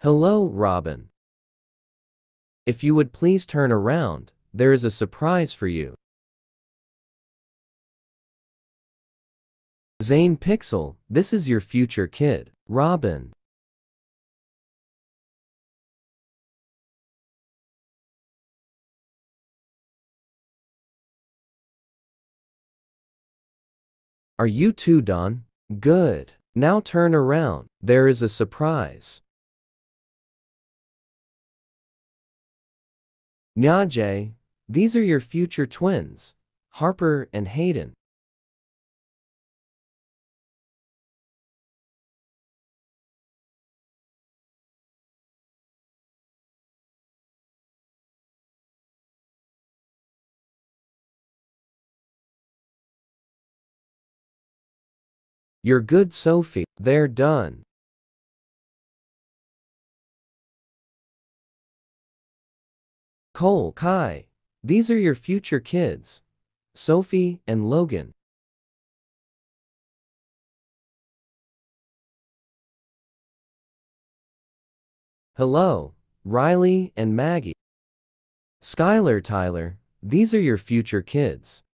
Hello, Robin. If you would please turn around, there is a surprise for you. Zane Pixel, this is your future kid, Robin. Are you two done? Good. Now turn around, there is a surprise. Nyajay, these are your future twins, Harper and Hayden. You're good, Sophie. They're done. Cole, Kai, these are your future kids, Sophie and Logan. Hello, Riley and Maggie. Skylar, Tyler, these are your future kids.